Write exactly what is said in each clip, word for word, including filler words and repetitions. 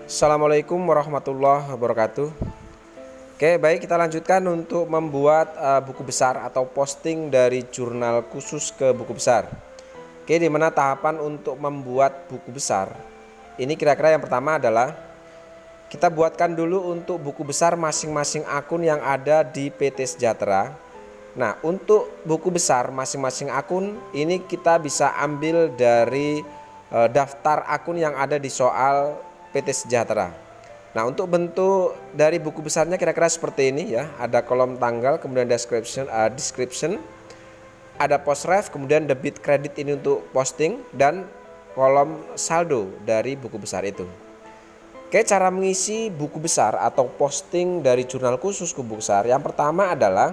Assalamualaikum warahmatullahi wabarakatuh. Oke, baik, kita lanjutkan untuk membuat uh, buku besar atau posting dari jurnal khusus ke buku besar. Oke, di mana tahapan untuk membuat buku besar ini kira-kira yang pertama adalah kita buatkan dulu untuk buku besar masing-masing akun yang ada di P T Sejahtera. Nah, untuk buku besar masing-masing akun ini kita bisa ambil dari uh, daftar akun yang ada di soal P T Sejahtera. Nah, untuk bentuk dari buku besarnya kira-kira seperti ini ya. Ada kolom tanggal, kemudian description, uh, description, ada post-ref, kemudian debit kredit ini untuk posting, dan kolom saldo dari buku besar itu. Oke, cara mengisi buku besar atau posting dari jurnal khusus ke buku besar. Yang pertama adalah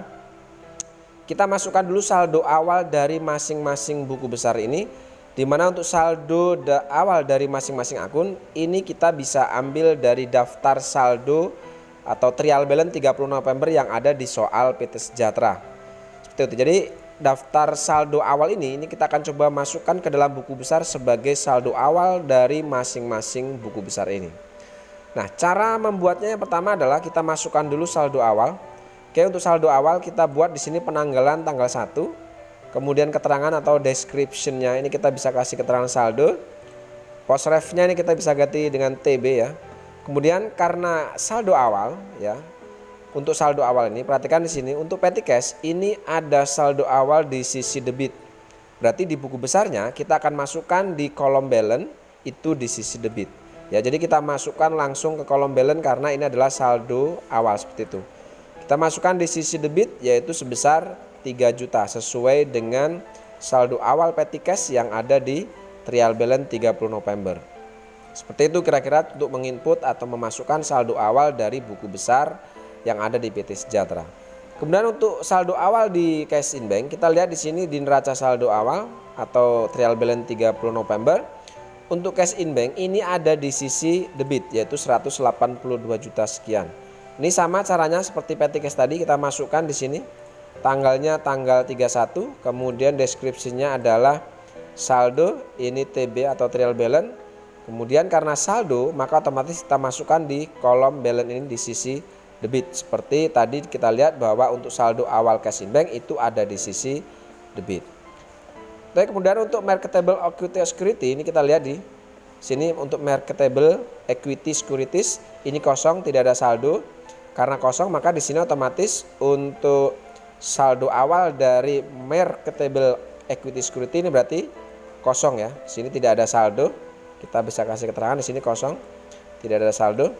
kita masukkan dulu saldo awal dari masing-masing buku besar ini. Dimana untuk saldo da awal dari masing-masing akun ini kita bisa ambil dari daftar saldo atau trial balance tiga puluh November yang ada di soal P T Sejahtera. Seperti itu. Jadi daftar saldo awal ini ini kita akan coba masukkan ke dalam buku besar sebagai saldo awal dari masing-masing buku besar ini. Nah, cara membuatnya yang pertama adalah kita masukkan dulu saldo awal. Oke, untuk saldo awal kita buat di sini penanggalan tanggal satu. Kemudian keterangan atau description-nya ini kita bisa kasih keterangan saldo. Post ref-nya ini kita bisa ganti dengan T B ya. Kemudian karena saldo awal ya. Untuk saldo awal ini perhatikan di sini untuk petty cash ini ada saldo awal di sisi debit. Berarti di buku besarnya kita akan masukkan di kolom balance itu di sisi debit. Ya, jadi kita masukkan langsung ke kolom balance karena ini adalah saldo awal seperti itu. Kita masukkan di sisi debit yaitu sebesar tiga juta sesuai dengan saldo awal petty cash yang ada di trial balance tiga puluh November. Seperti itu kira-kira untuk menginput atau memasukkan saldo awal dari buku besar yang ada di P T Sejahtera. Kemudian untuk saldo awal di cash in bank kita lihat di sini di neraca saldo awal atau trial balance tiga puluh November. Untuk cash in bank ini ada di sisi debit yaitu seratus delapan puluh dua juta sekian. Ini sama caranya seperti petty cash tadi, kita masukkan di sini. Tanggalnya tanggal tiga puluh satu, kemudian deskripsinya adalah saldo, ini T B atau trial balance. Kemudian karena saldo maka otomatis kita masukkan di kolom balance ini di sisi debit. Seperti tadi kita lihat bahwa untuk saldo awal cash in bank itu ada di sisi debit. Oke, kemudian untuk marketable equity security ini kita lihat di sini untuk marketable equity securities ini kosong, tidak ada saldo. Karena kosong maka di sini otomatis untuk saldo awal dari marketable equity security ini berarti kosong ya. Di sini tidak ada saldo. Kita bisa kasih keterangan di sini kosong, tidak ada saldo.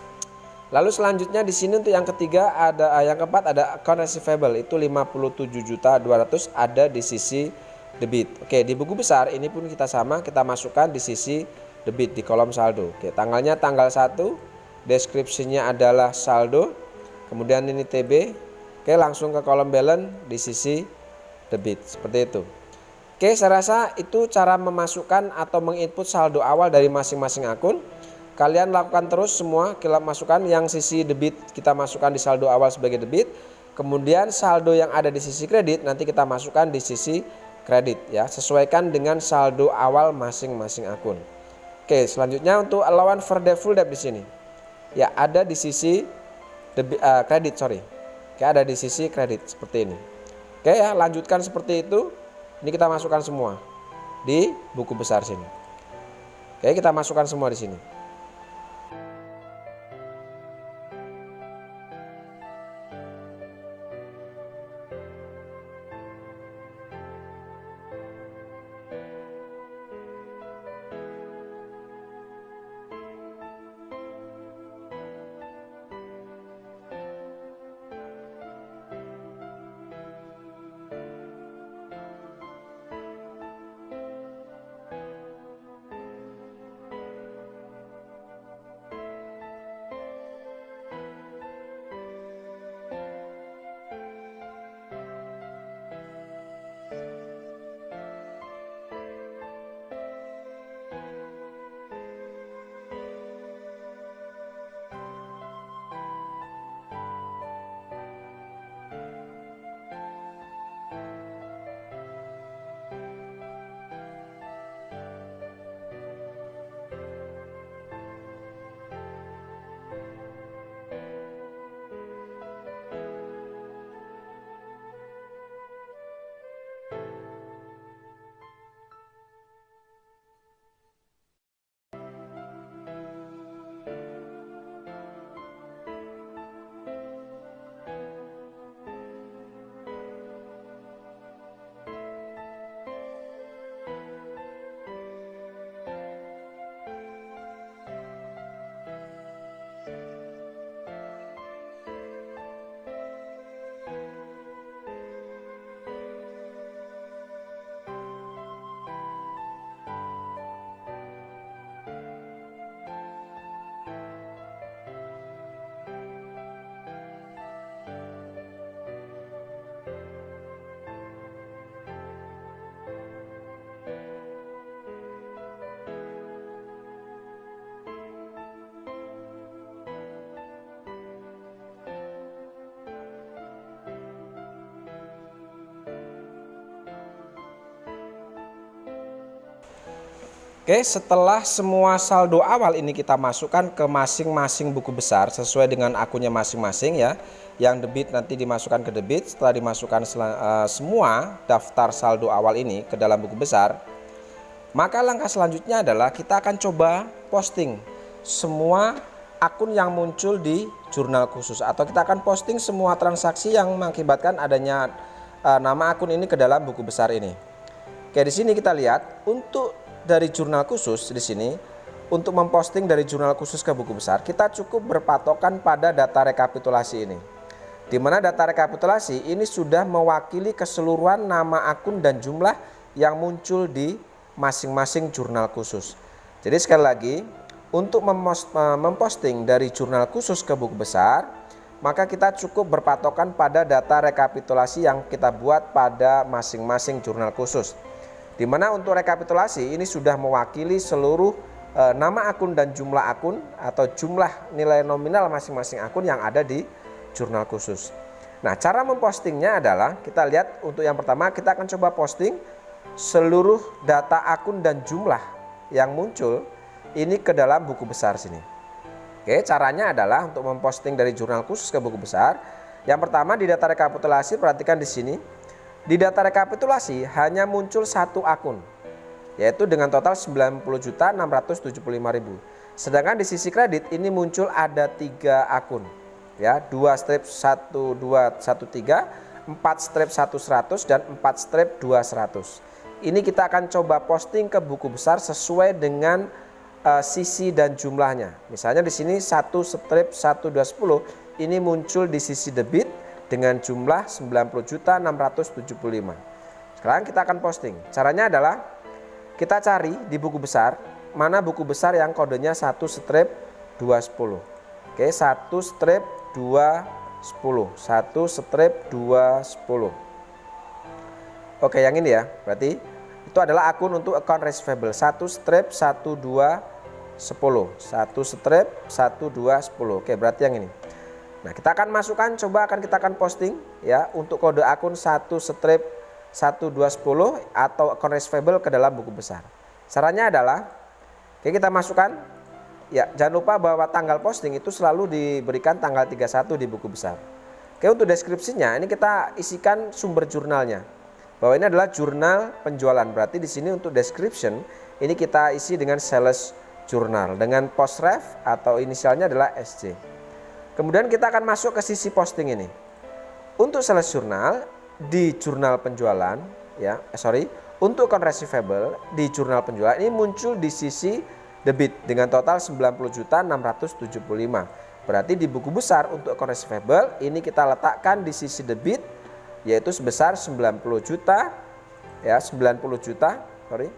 Lalu selanjutnya di sini untuk yang ketiga ada yang keempat ada account receivable itu lima puluh tujuh juta dua ratus ada di sisi debit. Oke, di buku besar ini pun kita sama, kita masukkan di sisi debit di kolom saldo. Oke, tanggalnya tanggal satu, deskripsinya adalah saldo, kemudian ini T B. Oke, langsung ke kolom balance di sisi debit seperti itu. Oke, saya rasa itu cara memasukkan atau menginput saldo awal dari masing-masing akun. Kalian lakukan terus semua, kita masukkan yang sisi debit kita masukkan di saldo awal sebagai debit. Kemudian saldo yang ada di sisi kredit nanti kita masukkan di sisi kredit ya, sesuaikan dengan saldo awal masing-masing akun. Oke, selanjutnya untuk allowance for debt full debt di sini. Ya, ada di sisi debit, uh, kredit, sorry. Oke, ada di sisi kredit seperti ini. Oke ya, lanjutkan seperti itu. Ini kita masukkan semua di buku besar sini. Oke, kita masukkan semua di sini. Oke, setelah semua saldo awal ini kita masukkan ke masing-masing buku besar sesuai dengan akunnya masing-masing ya. Yang debit nanti dimasukkan ke debit. Setelah dimasukkan uh, semua daftar saldo awal ini ke dalam buku besar, maka langkah selanjutnya adalah kita akan coba posting semua akun yang muncul di jurnal khusus, atau kita akan posting semua transaksi yang mengakibatkan adanya uh, nama akun ini ke dalam buku besar ini. Oke, di sini kita lihat untuk dari jurnal khusus di sini, untuk memposting dari jurnal khusus ke buku besar, kita cukup berpatokan pada data rekapitulasi ini. Di mana data rekapitulasi ini sudah mewakili keseluruhan nama akun dan jumlah yang muncul di masing-masing jurnal khusus. Jadi sekali lagi, untuk memposting dari jurnal khusus ke buku besar, maka kita cukup berpatokan pada data rekapitulasi yang kita buat pada masing-masing jurnal khusus. Di mana untuk rekapitulasi ini sudah mewakili seluruh e, nama akun dan jumlah akun atau jumlah nilai nominal masing-masing akun yang ada di jurnal khusus. Nah, cara mempostingnya adalah kita lihat untuk yang pertama kita akan coba posting seluruh data akun dan jumlah yang muncul ini ke dalam buku besar sini. Oke, caranya adalah untuk memposting dari jurnal khusus ke buku besar. Yang pertama di data rekapitulasi, perhatikan di sini. Di data rekapitulasi hanya muncul satu akun, yaitu dengan total sembilan puluh juta enam ratus tujuh puluh lima ribu. Sedangkan di sisi kredit ini muncul ada tiga akun, ya, dua strip satu dua satu tiga, empat strip satu seratus dan empat strip dua seratus. Ini kita akan coba posting ke buku besar sesuai dengan uh, sisi dan jumlahnya. Misalnya di sini satu strip satu dua sepuluh ini muncul di sisi debit dengan jumlah sembilan puluh juta enam ratus tujuh puluh lima. Sekarang kita akan posting. Caranya adalah kita cari di buku besar mana buku besar yang kodenya satu strip dua sepuluh. Oke, satu strip dua sepuluh, satu strip dua sepuluh. Oke, yang ini ya. Berarti itu adalah akun untuk account receivable satu strip satu dua sepuluh, satu strip satu dua sepuluh. Oke, berarti yang ini. Nah, kita akan masukkan, coba akan kita akan posting ya untuk kode akun satu strip satu dua sepuluh atau account receivable ke dalam buku besar. Caranya adalah oke, kita masukkan ya, jangan lupa bahwa tanggal posting itu selalu diberikan tanggal tiga puluh satu di buku besar. Oke, untuk deskripsinya ini kita isikan sumber jurnalnya. Bahwa ini adalah jurnal penjualan. Berarti di sini untuk description ini kita isi dengan sales journal dengan post ref atau inisialnya adalah S J. Kemudian kita akan masuk ke sisi posting ini. Untuk sales journal di jurnal penjualan ya, eh, sorry, untuk account receivable di jurnal penjualan ini muncul di sisi debit dengan total sembilan puluh juta enam ratus tujuh puluh lima. Berarti di buku besar untuk account receivable ini kita letakkan di sisi debit yaitu sebesar sembilan puluh juta ya, sembilan puluh juta, sorry.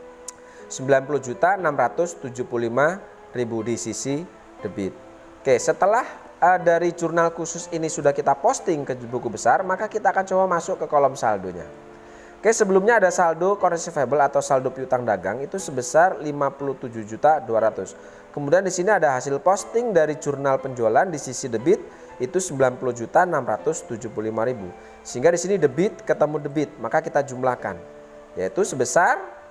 sembilan puluh juta enam ratus tujuh puluh lima ribu di sisi debit. Oke, setelah uh, dari jurnal khusus ini sudah kita posting ke buku besar, maka kita akan coba masuk ke kolom saldonya. Oke, sebelumnya ada saldo account receivable atau saldo piutang dagang itu sebesar lima puluh tujuh juta dua ratus. Kemudian di sini ada hasil posting dari jurnal penjualan di sisi debit itu sembilan puluh juta enam ratus tujuh puluh lima ribu. Sehingga di sini debit ketemu debit, maka kita jumlahkan yaitu sebesar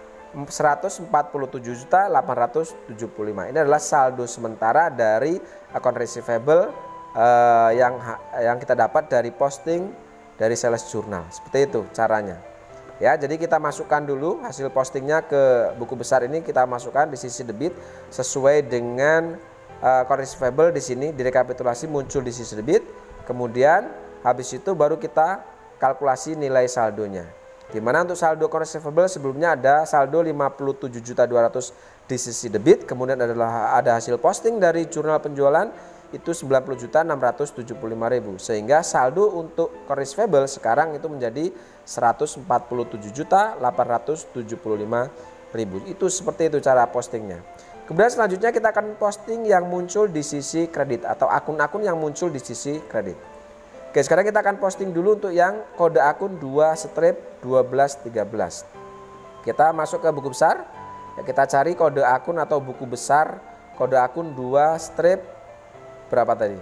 seratus empat puluh tujuh juta delapan ratus tujuh puluh lima. Ini adalah saldo sementara dari account receivable uh, yang yang kita dapat dari posting dari sales journal. Seperti itu caranya. Ya, jadi kita masukkan dulu hasil postingnya ke buku besar ini, kita masukkan di sisi debit sesuai dengan uh, account receivable di sini di rekapitulasi muncul di sisi debit. Kemudian habis itu baru kita kalkulasi nilai saldonya. Di mana untuk saldo account receivable sebelumnya ada saldo lima puluh tujuh juta dua ratus di sisi debit, kemudian adalah ada hasil posting dari jurnal penjualan itu sembilan puluh juta enam ratus tujuh puluh lima ribu. Sehingga saldo untuk account receivable sekarang itu menjadi seratus empat puluh tujuh juta delapan ratus tujuh puluh lima ribu. Itu seperti itu cara postingnya. Kemudian selanjutnya kita akan posting yang muncul di sisi kredit atau akun-akun yang muncul di sisi kredit. Oke, sekarang kita akan posting dulu untuk yang kode akun dua strip dua belas tiga belas. Kita masuk ke buku besar. Ya, kita cari kode akun atau buku besar kode akun dua strip berapa tadi?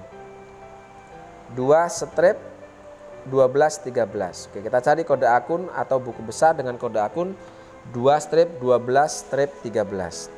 dua strip dua belas tiga belas. Oke, kita cari kode akun atau buku besar dengan kode akun dua strip dua belas strip tiga belas.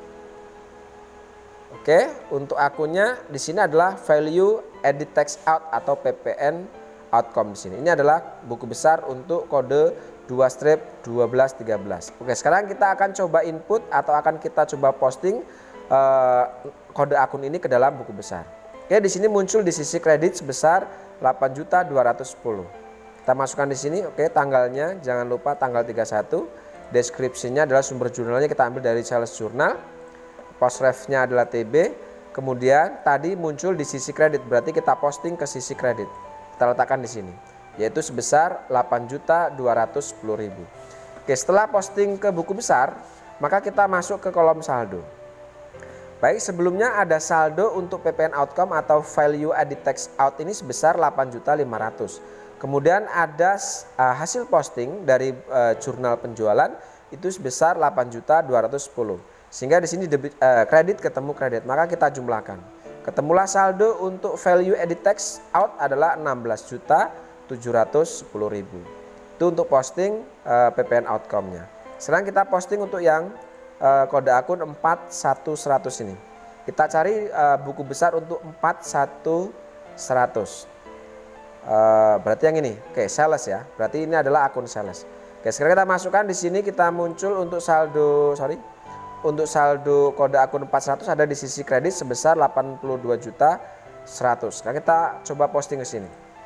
Oke, untuk akunnya di sini adalah value edit text out atau P P N outcome di sini. Ini adalah buku besar untuk kode dua strip dua belas tiga belas. Oke, sekarang kita akan coba input atau akan kita coba posting uh, kode akun ini ke dalam buku besar. Oke, di sini muncul di sisi kredit sebesar delapan juta dua ratus sepuluh. Kita masukkan di sini. Oke, tanggalnya jangan lupa tanggal tiga puluh satu. Deskripsinya adalah sumber jurnalnya kita ambil dari sales journal. Post refnya adalah T B. Kemudian tadi muncul di sisi kredit, berarti kita posting ke sisi kredit. Kita letakkan di sini, yaitu sebesar delapan juta dua ratus sepuluh ribu. Oke, setelah posting ke buku besar, maka kita masuk ke kolom saldo. Baik, sebelumnya ada saldo untuk P P N outcome atau value edit text out ini sebesar delapan juta lima ratus ribu. Kemudian ada uh, hasil posting dari uh, jurnal penjualan itu sebesar delapan juta dua ratus sepuluh ribu. Sehingga di sini debit, uh, kredit ketemu kredit, maka kita jumlahkan. Ketemulah saldo untuk value edit text out adalah enam belas juta tujuh ratus sepuluh ribu. Itu untuk posting uh, P P N outcome-nya. Sekarang kita posting untuk yang uh, kode akun empat satu seratus ini. Kita cari uh, buku besar untuk empat satu seratus. Uh, berarti yang ini, oke, okay, sales ya. Berarti ini adalah akun sales. Oke, sekarang kita masukkan di sini, kita muncul untuk saldo, sorry. Untuk saldo kode akun empat ratus ada di sisi kredit sebesar delapan puluh dua juta seratus. Nah, kita coba posting ke sini.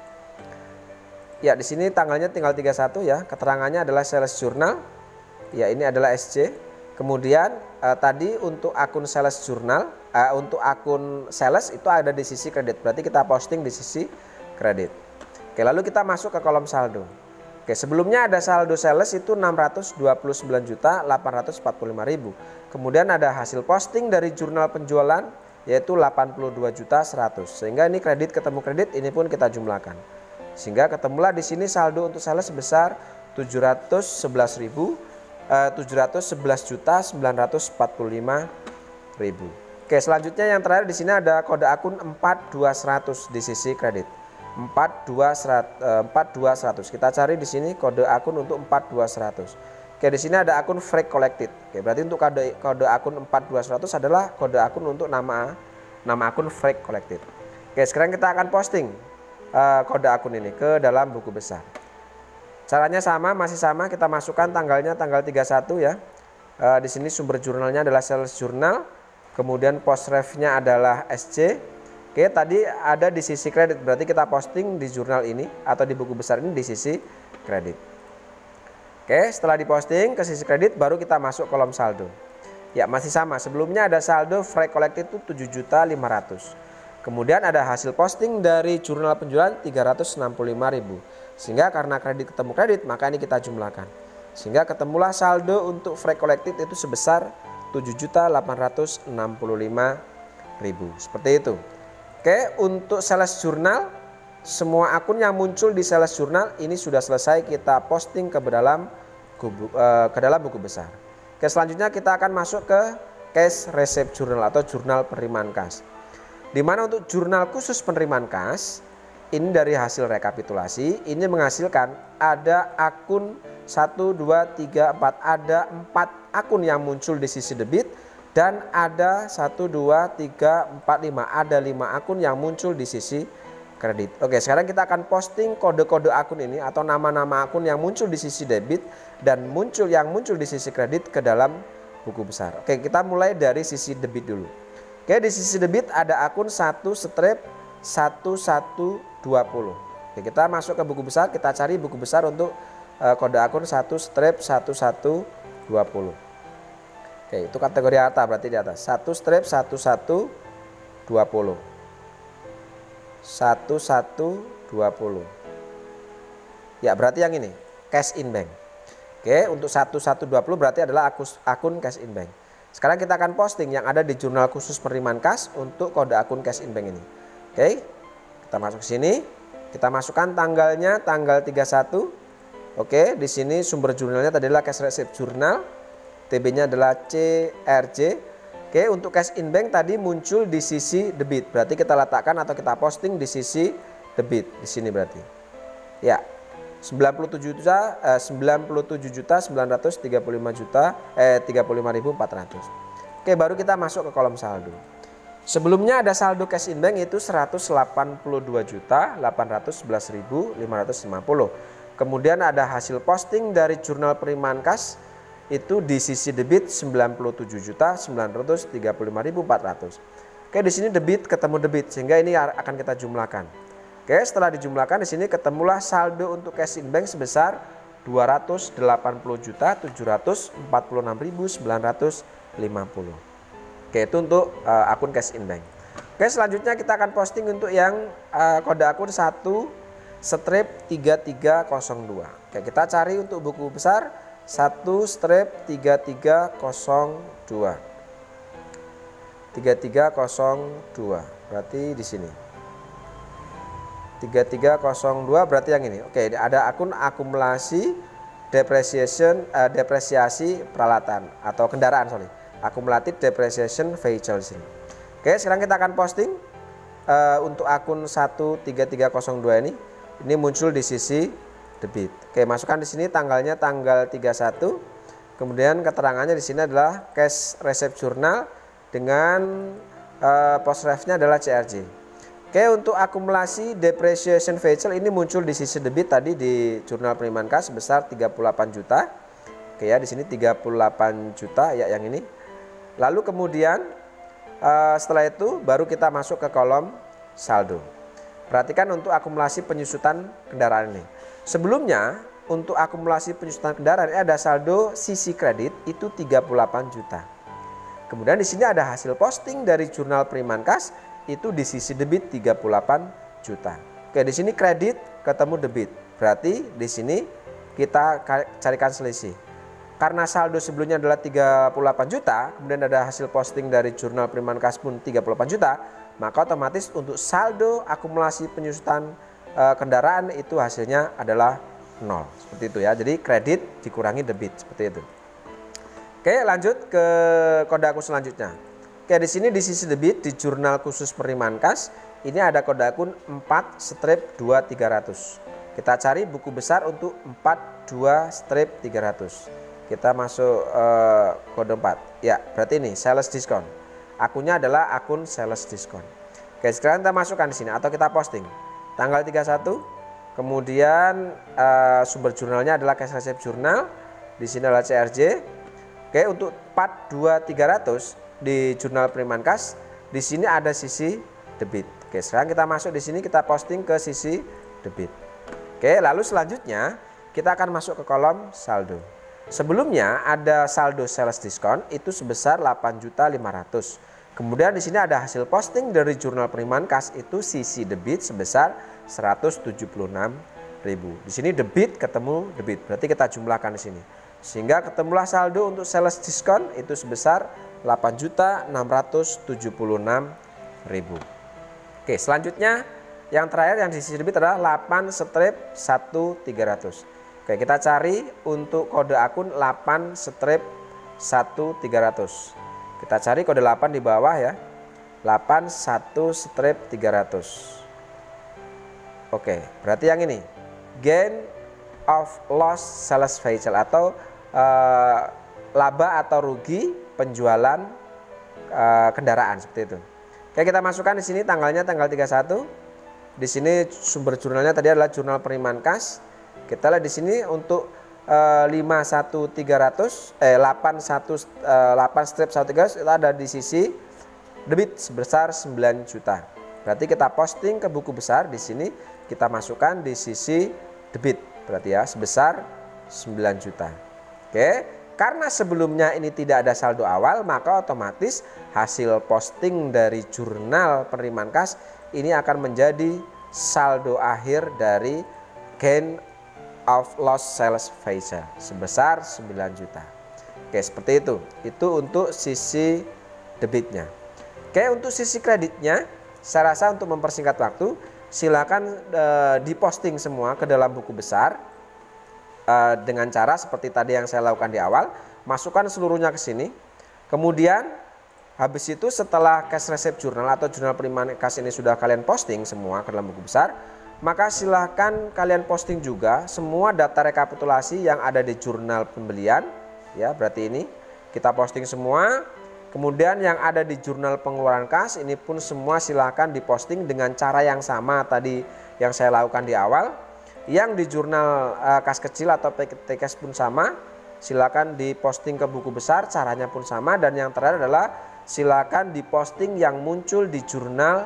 Ya, di sini tanggalnya tinggal tiga puluh satu ya. Keterangannya adalah sales journal. Ya, ini adalah S C. Kemudian eh, tadi untuk akun sales journal, eh, untuk akun sales itu ada di sisi kredit. Berarti kita posting di sisi kredit. Oke, lalu kita masuk ke kolom saldo. Oke, sebelumnya ada saldo sales itu enam ratus dua puluh sembilan juta delapan ratus empat puluh lima ribu. Kemudian ada hasil posting dari jurnal penjualan yaitu delapan puluh dua juta seratus. Sehingga ini kredit ketemu kredit, ini pun kita jumlahkan. Sehingga ketemulah di sini saldo untuk sales sebesar tujuh ratus sebelas ribu, eh, tujuh ratus sebelas juta sembilan ratus empat puluh lima ribu. Oke, selanjutnya yang terakhir di sini ada kode akun empat dua seratus di sisi kredit. empat dua seratus. Kita cari di sini kode akun untuk empat dua seratus. Oke, di sini ada akun Freak Collected. Oke, berarti untuk kode kode akun empat dua seratus adalah kode akun untuk nama nama akun Freak Collected. Oke, sekarang kita akan posting uh, kode akun ini ke dalam buku besar. Caranya sama, masih sama, kita masukkan tanggalnya tanggal tiga puluh satu ya. Uh, di sini sumber jurnalnya adalah sales journal. Kemudian post refnya adalah S C. Oke, tadi ada di sisi kredit, berarti kita posting di jurnal ini atau di buku besar ini di sisi kredit. Oke, setelah diposting ke sisi kredit baru kita masuk kolom saldo. Ya, masih sama, sebelumnya ada saldo Freak Collected itu tujuh juta lima ratus. Kemudian ada hasil posting dari jurnal penjualan tiga ratus enam puluh lima ribu. Sehingga karena kredit ketemu kredit, maka ini kita jumlahkan. Sehingga ketemulah saldo untuk Freak Collected itu sebesar tujuh juta delapan ratus enam puluh lima ribu. Seperti itu. Oke, untuk sales journal, semua akun yang muncul di sales journal ini sudah selesai kita posting ke dalam kubu, uh, ke dalam buku besar. Oke, selanjutnya kita akan masuk ke cash receipt journal atau jurnal penerimaan kas. Di mana untuk jurnal khusus penerimaan kas, ini dari hasil rekapitulasi, ini menghasilkan ada akun satu, dua, tiga, empat, ada empat akun yang muncul di sisi debit. Dan ada satu, dua, tiga, empat, lima, ada lima akun yang muncul di sisi kredit. Oke, sekarang kita akan posting kode-kode akun ini atau nama-nama akun yang muncul di sisi debit dan muncul yang muncul di sisi kredit ke dalam buku besar. Oke, kita mulai dari sisi debit dulu. Oke, di sisi debit ada akun satu strip satu satu dua nol. Oke, kita masuk ke buku besar, kita cari buku besar untuk uh, kode akun satu strip satu satu dua nol. Oke, itu kategori harta berarti di atas. satu strip satu satu dua nol. satu satu dua nol. Ya, berarti yang ini, cash in bank. Oke, untuk satu satu dua nol berarti adalah akun cash in bank. Sekarang kita akan posting yang ada di jurnal khusus penerimaan kas untuk kode akun cash in bank ini. Oke, kita masuk ke sini. Kita masukkan tanggalnya tanggal tiga puluh satu. Oke, di sini sumber jurnalnya tadi adalah cash receipt journal. T B-nya adalah C R J. Oke, untuk cash in bank tadi muncul di sisi debit. Berarti kita letakkan atau kita posting di sisi debit di sini berarti. Ya. sembilan puluh tujuh juta eh, sembilan puluh tujuh juta sembilan ratus tiga puluh lima juta eh tiga puluh lima ribu empat ratus. Oke, baru kita masuk ke kolom saldo. Sebelumnya ada saldo cash in bank itu seratus delapan puluh dua juta delapan ratus sebelas ribu lima ratus lima puluh. Kemudian ada hasil posting dari jurnal penerimaan kas itu di sisi debit sembilan puluh tujuh juta sembilan ratus tiga puluh lima ribu empat ratus. Oke, di sini debit ketemu debit sehingga ini akan kita jumlahkan. Oke, setelah dijumlahkan di sini ketemulah saldo untuk cash in bank sebesar dua ratus delapan puluh juta tujuh ratus empat puluh enam ribu sembilan ratus lima puluh. Oke, itu untuk uh, akun cash in bank. Oke, selanjutnya kita akan posting untuk yang uh, kode akun satu strip tiga tiga nol dua. Oke, kita cari untuk buku besar satu strip tiga tiga nol dua. tiga tiga nol dua. Berarti di sini. tiga tiga nol dua berarti yang ini. Oke, ada akun akumulasi depreciation uh, depresiasi peralatan atau kendaraan, sorry. Accumulated depreciation vehicle sini. Oke, sekarang kita akan posting uh, untuk akun satu tiga tiga nol dua ini. Ini muncul di sisi debit. Oke, masukkan di sini tanggalnya tanggal tiga puluh satu. Kemudian keterangannya di sini adalah cash receipt journal dengan uh, post ref-nya adalah C R J. Oke, untuk akumulasi depreciation vehicle ini muncul di sisi debit tadi di jurnal penerimaan kas sebesar tiga puluh delapan juta. Oke ya, di sini tiga puluh delapan juta ya yang ini. Lalu kemudian uh, setelah itu baru kita masuk ke kolom saldo. Perhatikan untuk akumulasi penyusutan kendaraan ini. Sebelumnya untuk akumulasi penyusutan kendaraan ini ada saldo sisi kredit itu tiga puluh delapan juta. Kemudian di sini ada hasil posting dari jurnal penerimaan kas itu di sisi debit tiga puluh delapan juta. Oke, di sini kredit ketemu debit. Berarti di sini kita carikan selisih. Karena saldo sebelumnya adalah tiga puluh delapan juta, kemudian ada hasil posting dari jurnal penerimaan kas pun tiga puluh delapan juta, maka otomatis untuk saldo akumulasi penyusutan e, kendaraan itu hasilnya adalah nol. Seperti itu ya. Jadi kredit dikurangi debit seperti itu. Oke, lanjut ke kode akun selanjutnya. Oke, di sini di sisi debit di jurnal khusus penerimaan kas ini ada kode akun empat strip dua tiga ratus. Kita cari buku besar untuk empat dua strip tiga ratus. Kita masuk uh, kode empat. Ya, berarti ini sales diskon. Akunnya adalah akun sales diskon. Oke, sekarang kita masukkan di sini atau kita posting tanggal tiga puluh satu. Kemudian uh, sumber jurnalnya adalah cash receipt journal. Di sini adalah C R J. Oke, untuk empat dua tiga ratus di jurnal penerimaan kas, di sini ada sisi debit. Oke, sekarang kita masuk di sini, kita posting ke sisi debit. Oke, lalu selanjutnya kita akan masuk ke kolom saldo. Sebelumnya ada saldo sales diskon itu sebesar delapan juta lima ratus. Kemudian di sini ada hasil posting dari jurnal penerimaan kas itu sisi debit sebesar seratus tujuh puluh enam ribu. Di sini debit ketemu debit. Berarti kita jumlahkan di sini. Sehingga ketemulah saldo untuk sales diskon itu sebesar delapan juta enam ratus tujuh puluh enam ribu. Oke, selanjutnya yang terakhir yang di sisi debit adalah delapan strip satu tiga ratus. Oke, kita cari untuk kode akun delapan strip satu tiga ratus. Kita cari kode delapan di bawah ya. delapan satu strip tiga ratus. Oke, berarti yang ini. Gain of loss sales vehicle atau uh, laba atau rugi penjualan uh, kendaraan seperti itu. Oke, kita masukkan di sini tanggalnya tanggal tiga puluh satu. Di sini sumber jurnalnya tadi adalah jurnal penerimaan kas. Kita lihat di sini untuk uh, lima satu tiga ratus eh delapan satu delapan strip satu tiga ratus itu ada di sisi debit sebesar sembilan juta. Berarti kita posting ke buku besar di sini kita masukkan di sisi debit. Berarti ya sebesar sembilan juta. Oke, karena sebelumnya ini tidak ada saldo awal, maka otomatis hasil posting dari jurnal penerimaan kas ini akan menjadi saldo akhir dari gain of loss sales vehicle sebesar sembilan juta. Oke, seperti itu. Itu untuk sisi debitnya. Oke, untuk sisi kreditnya, saya rasa untuk mempersingkat waktu, silakan e, diposting semua ke dalam buku besar e, dengan cara seperti tadi yang saya lakukan di awal. Masukkan seluruhnya ke sini. Kemudian habis itu setelah cash receipt journal atau jurnal penerimaan kas ini sudah kalian posting semua ke dalam buku besar, maka silahkan kalian posting juga semua data rekapitulasi yang ada di jurnal pembelian, ya berarti ini kita posting semua. Kemudian yang ada di jurnal pengeluaran kas ini pun semua silahkan diposting dengan cara yang sama tadi yang saya lakukan di awal. Yang di jurnal uh, kas kecil atau P T Kes pun sama, silakan diposting ke buku besar, caranya pun sama. Dan yang terakhir adalah silakan diposting yang muncul di jurnal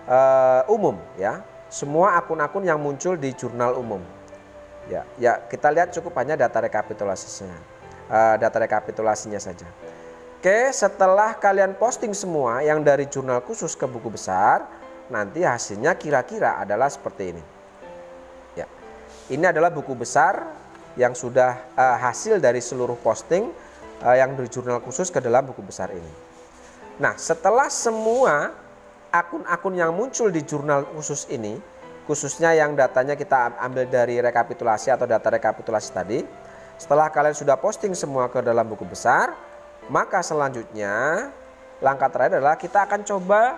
uh, umum, ya. Semua akun-akun yang muncul di jurnal umum. Ya, ya kita lihat cukup hanya data rekapitulasinya, uh, data rekapitulasinya saja. Oke, setelah kalian posting semua yang dari jurnal khusus ke buku besar, nanti hasilnya kira-kira adalah seperti ini. Ya, ini adalah buku besar yang sudah uh, hasil dari seluruh posting uh, yang dari jurnal khusus ke dalam buku besar ini. Nah, setelah semua akun-akun yang muncul di jurnal khusus ini, khususnya yang datanya kita ambil dari rekapitulasi atau data rekapitulasi tadi, setelah kalian sudah posting semua ke dalam buku besar, maka selanjutnya langkah terakhir adalah kita akan coba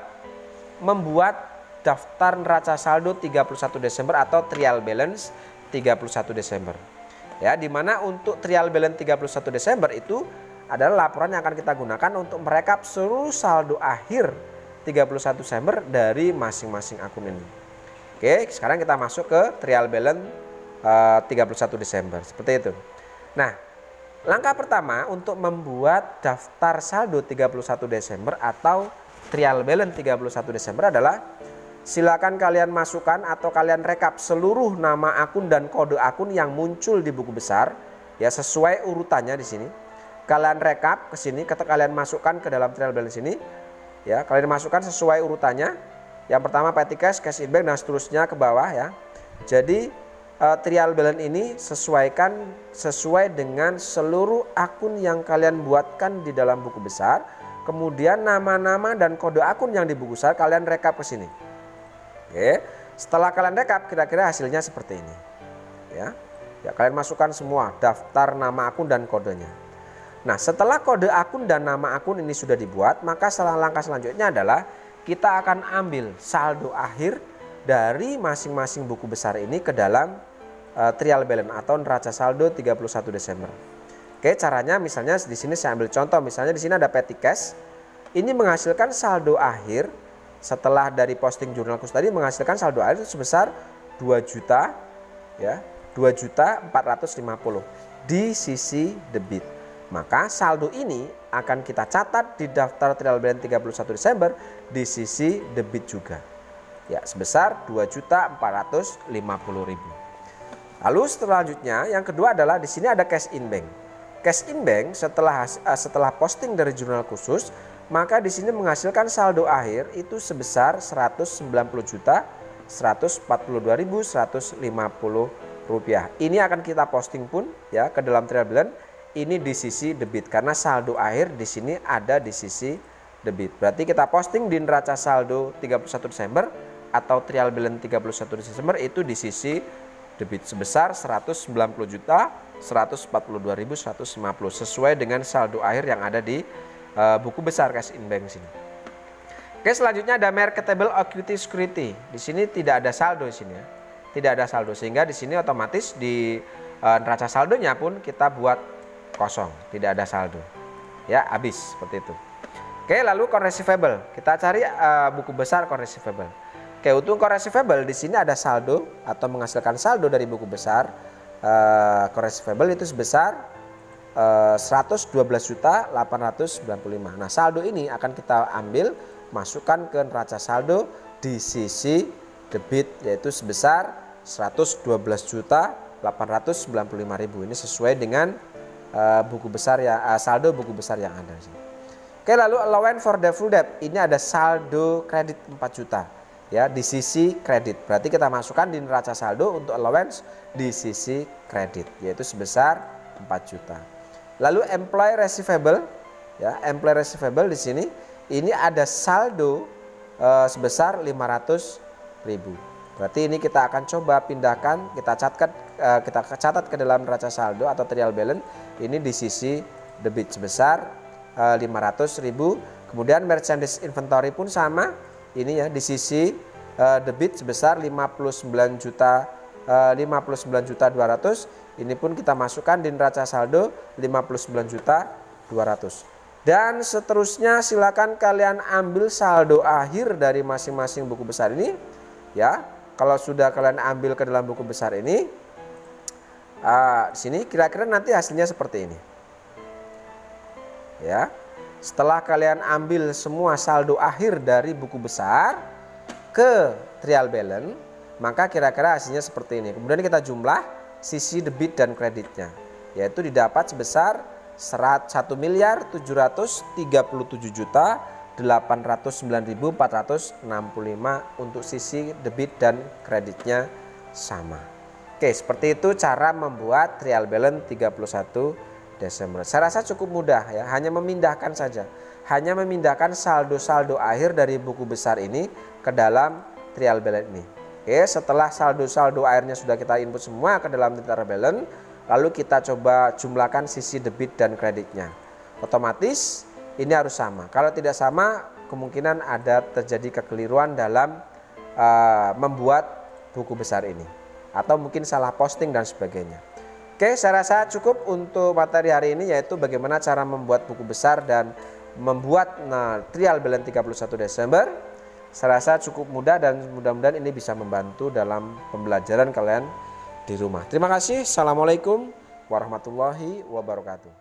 membuat daftar neraca saldo tiga puluh satu Desember atau trial balance tiga puluh satu Desember. Ya, dimana untuk trial balance tiga puluh satu Desember itu adalah laporan yang akan kita gunakan untuk merekap seluruh saldo akhir tiga puluh satu Desember dari masing-masing akun ini. Oke, sekarang kita masuk ke trial balance uh, tiga puluh satu Desember seperti itu. Nah, langkah pertama untuk membuat daftar saldo tiga puluh satu Desember atau trial balance tiga puluh satu Desember adalah silakan kalian masukkan atau kalian rekap seluruh nama akun dan kode akun yang muncul di buku besar, ya sesuai urutannya di sini. Kalian rekap ke sini, kalian masukkan ke dalam trial balance ini, ya kalian masukkan sesuai urutannya. Yang pertama P T Cash, Cash in Bank dan seterusnya ke bawah ya. Jadi Uh, trial balance ini sesuaikan sesuai dengan seluruh akun yang kalian buatkan di dalam buku besar. Kemudian nama-nama dan kode akun yang di buku besar kalian rekap ke sini. Oke, setelah kalian rekap kira-kira hasilnya seperti ini. Ya, ya kalian masukkan semua daftar nama akun dan kodenya. Nah, setelah kode akun dan nama akun ini sudah dibuat, maka langkah selanjutnya adalah kita akan ambil saldo akhir dari masing-masing buku besar ini ke dalam Uh, trial balance atau neraca saldo tiga puluh satu Desember. Oke, caranya misalnya di sini saya ambil contoh, misalnya di sini ada P T Cash. Ini menghasilkan saldo akhir setelah dari posting jurnal khusus tadi menghasilkan saldo akhir sebesar dua juta ya, dua juta empat ratus lima puluh di sisi debit. Maka saldo ini akan kita catat di daftar trial balance tiga puluh satu Desember di sisi debit juga. Ya, sebesar dua juta empat ratus lima puluh ribu. Lalu selanjutnya yang kedua adalah di sini ada Cash in Bank. Cash in Bank setelah setelah posting dari jurnal khusus, maka di sini menghasilkan saldo akhir itu sebesar seratus sembilan puluh juta seratus empat puluh dua ribu seratus lima puluh rupiah. Ini akan kita posting pun ya ke dalam trial balance ini di sisi debit karena saldo akhir di sini ada di sisi debit. Berarti kita posting di neraca saldo tiga puluh satu Desember atau trial balance tiga puluh satu Desember itu di sisi debit sebesar seratus sembilan puluh juta seratus empat puluh dua ribu seratus lima puluh sesuai dengan saldo akhir yang ada di uh, buku besar Cash in Bank sini. Oke, selanjutnya ada marketable equity security. Di sini tidak ada saldo di sini ya. Tidak ada saldo sehingga di sini otomatis di uh, neraca saldonya pun kita buat kosong, tidak ada saldo. Ya, habis seperti itu. Oke, lalu core receivable. Kita cari uh, buku besar core receivable. Oke, untuk core receivable di sini ada saldo atau menghasilkan saldo dari buku besar uh, core receivable itu sebesar uh, seratus dua belas juta delapan ratus sembilan puluh lima. Nah, saldo ini akan kita ambil masukkan ke neraca saldo di sisi debit yaitu sebesar seratus dua belas juta delapan ratus sembilan puluh lima ribu. Ini sesuai dengan uh, buku besar ya uh, saldo buku besar yang ada di sini. Oke, lalu allowance for the full debt. Ini ada saldo kredit empat juta. Ya, di sisi kredit. Berarti kita masukkan di neraca saldo untuk allowance di sisi kredit yaitu sebesar empat juta. Lalu employee receivable ya, employee receivable di sini ini ada saldo e, sebesar lima ratus ribu. Berarti ini kita akan coba pindahkan, kita catat e, kita catat ke dalam neraca saldo atau trial balance ini di sisi debit sebesar e, lima ratus ribu. Kemudian merchandise inventory pun sama. Ini ya di sisi uh, debit sebesar lima puluh sembilan juta uh, lima puluh sembilan juta dua ratus. Ini pun kita masukkan di neraca saldo lima puluh sembilan juta dua ratus. Dan seterusnya silakan kalian ambil saldo akhir dari masing-masing buku besar ini ya. Kalau sudah kalian ambil ke dalam buku besar ini, uh, di sini kira-kira nanti hasilnya seperti ini. Ya. Setelah kalian ambil semua saldo akhir dari buku besar ke trial balance, maka kira-kira hasilnya seperti ini. Kemudian kita jumlah sisi debit dan kreditnya, yaitu didapat sebesar satu miliar tujuh ratus tiga puluh tujuh juta delapan ratus sembilan ribu empat ratus enam puluh lima untuk sisi debit dan kreditnya sama. Oke, seperti itu cara membuat trial balance tiga puluh satu Desember. Saya rasa cukup mudah ya, hanya memindahkan saja. Hanya memindahkan saldo-saldo akhir dari buku besar ini ke dalam trial balance ini. Oke, setelah saldo-saldo akhirnya sudah kita input semua ke dalam trial balance, lalu kita coba jumlahkan sisi debit dan kreditnya. Otomatis ini harus sama. Kalau tidak sama, kemungkinan ada terjadi kekeliruan dalam uh, membuat buku besar ini, atau mungkin salah posting dan sebagainya. Oke, saya rasa cukup untuk materi hari ini, yaitu bagaimana cara membuat buku besar dan membuat nah, trial balance tiga puluh satu Desember. Saya rasa cukup mudah dan mudah-mudahan ini bisa membantu dalam pembelajaran kalian di rumah. Terima kasih. Assalamualaikum warahmatullahi wabarakatuh.